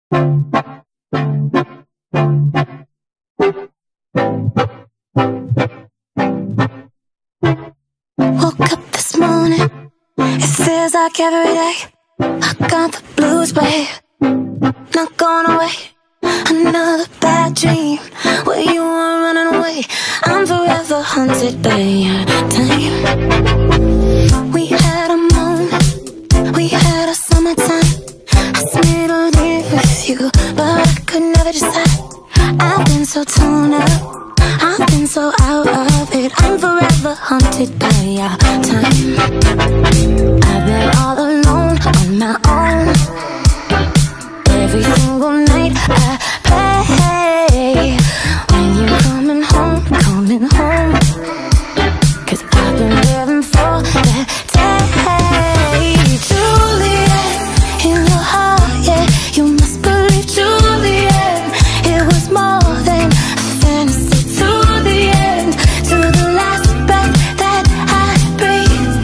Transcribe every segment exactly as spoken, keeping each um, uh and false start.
Woke up this morning, it feels like every day I got the blues, babe, not going away. Another bad dream where you were running away. I'm forever haunted by your time. We had a moment, we had a summertime. I snuggled in with you, but I could never decide. I've been so torn up, I've been so out of it. I'm forever haunted by your time. I've been all alone on my own. Every single night I pray when you're coming home, coming home. Cause I've been living for that day. Juliet, in your heart, yeah, you must believe Juliet. It was more than a fantasy to the end, to the last breath that I breathe.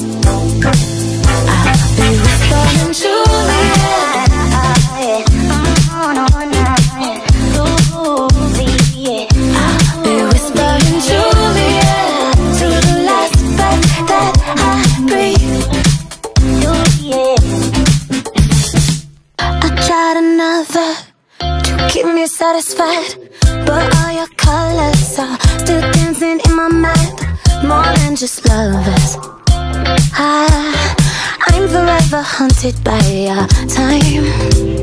I'll be whispering Juliet. I'll be whispering Juliet to the last breath that I breathe. I tried another to keep me satisfied, but all your colors are still dancing in my mind. More than just lovers, I, I'm forever haunted by your time.